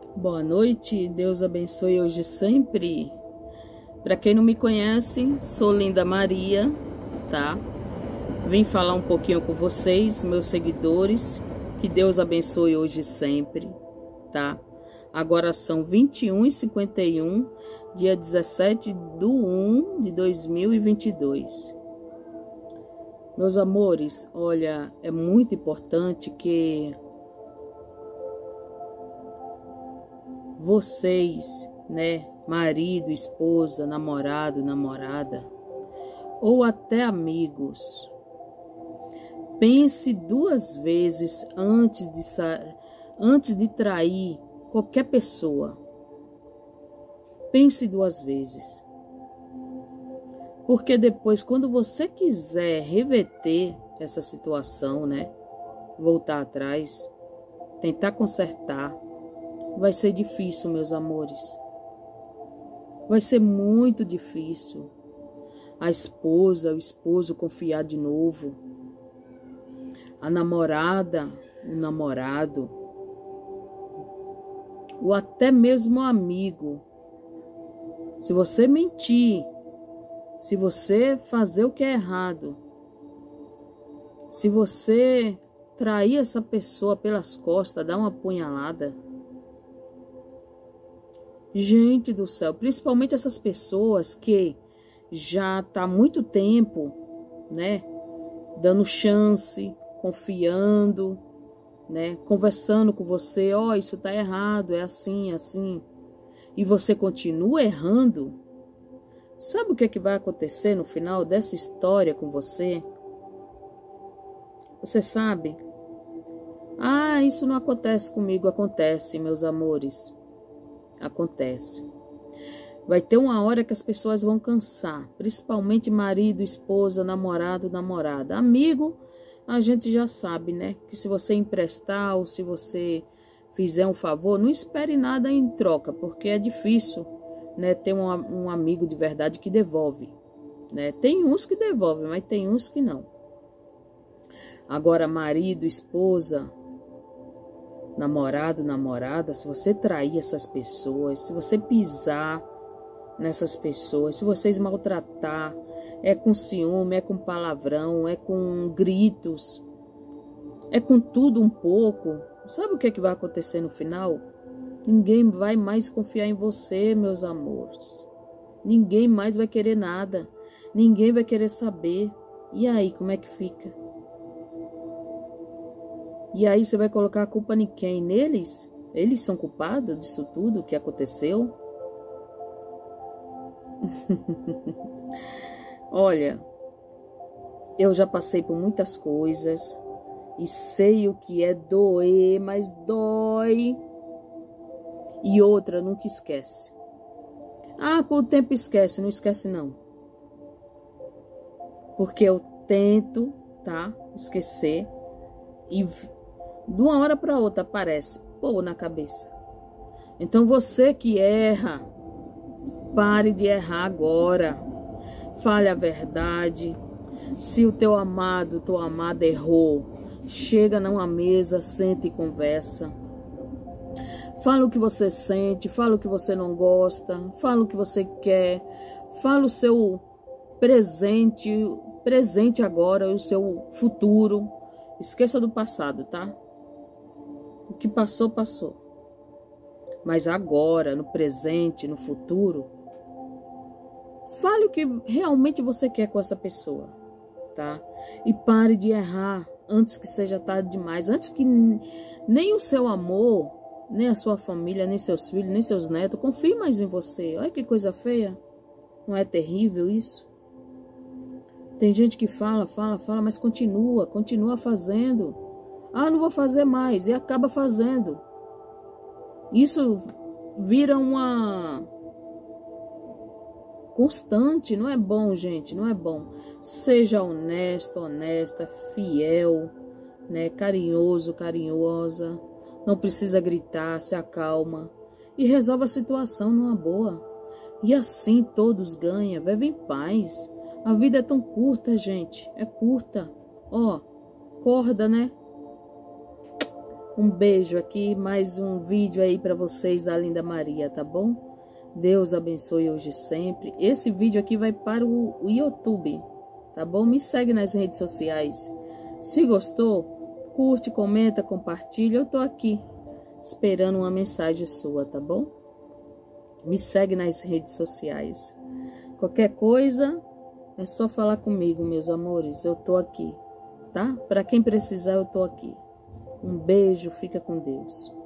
Boa noite, Deus abençoe hoje e sempre. Para quem não me conhece, sou Linda Maria, tá? Vim falar um pouquinho com vocês, meus seguidores. Que Deus abençoe hoje e sempre, tá? Agora são 21h51, dia 17/1/2022. Meus amores, olha, é muito importante que vocês, né, marido, esposa, namorado, namorada, ou até amigos, pense duas vezes antes de trair qualquer pessoa. Pense duas vezes. Porque depois, quando você quiser reverter essa situação, né, voltar atrás, tentar consertar, vai ser difícil, meus amores. Vai ser muito difícil. A esposa, o esposo confiar de novo. A namorada, o namorado. Ou até mesmo o amigo. Se você mentir, se você fazer o que é errado, se você trair essa pessoa pelas costas, dar uma apunhalada, gente do céu, principalmente essas pessoas que já tá há muito tempo, né, dando chance, confiando, né, conversando com você, ó, isso tá errado, é assim, assim, e você continua errando. Sabe o que é que vai acontecer no final dessa história com você? Você sabe? Ah, isso não acontece comigo. Acontece, meus amores. Acontece. Vai ter uma hora que as pessoas vão cansar, principalmente marido, esposa, namorado, namorada. Amigo, a gente já sabe, né? Que se você emprestar ou se você fizer um favor, não espere nada em troca, porque é difícil, né, ter um amigo de verdade que devolve, né? Tem uns que devolvem, mas tem uns que não. Agora, marido, esposa, namorado, namorada, se você trair essas pessoas, se você pisar nessas pessoas, se vocês maltratar, é com ciúme, é com palavrão, é com gritos, é com tudo um pouco, sabe o que é que vai acontecer no final? Ninguém vai mais confiar em você, meus amores. Ninguém mais vai querer nada. Ninguém vai querer saber. E aí, como é que fica? E aí você vai colocar a culpa em quem? Neles? Eles são culpados disso tudo que aconteceu? Olha, eu já passei por muitas coisas e sei o que é doer, mas dói. E outra, nunca esquece. Ah, com o tempo esquece. Não esquece, não. Porque eu tento, tá? Esquecer. E de uma hora para outra aparece. Pô, na cabeça. Então você que erra, pare de errar agora. Fale a verdade. Se o teu amado, tua amada errou, chega numa mesa, senta e conversa. Fala o que você sente, fala o que você não gosta, fala o que você quer, fala o seu presente agora e o seu futuro. Esqueça do passado, tá? O que passou, passou. Mas agora, no presente, no futuro, fale o que realmente você quer com essa pessoa, tá? E pare de errar antes que seja tarde demais, antes que nem o seu amor, nem a sua família, nem seus filhos, nem seus netos confiem mais em você. Olha que coisa feia. Não é terrível isso? Tem gente que fala, mas continua fazendo. Ah, não vou fazer mais. E acaba fazendo. Isso vira uma constante. Não é bom, gente. Não é bom. Seja honesto, honesta, fiel, né? Carinhoso, carinhosa. Não precisa gritar, se acalma e resolve a situação numa boa. E assim todos ganham, vivem em paz. A vida é tão curta, gente, é curta. Ó, corda, né? Um beijo aqui, mais um vídeo aí para vocês da Linda Maria, tá bom? Deus abençoe hoje e sempre. Esse vídeo aqui vai para o YouTube, tá bom? Me segue nas redes sociais. Se gostou, curte, comenta, compartilha. Eu tô aqui esperando uma mensagem sua, tá bom? Me segue nas redes sociais. Qualquer coisa, é só falar comigo, meus amores. Eu tô aqui, tá? Para quem precisar, eu tô aqui. Um beijo, fica com Deus.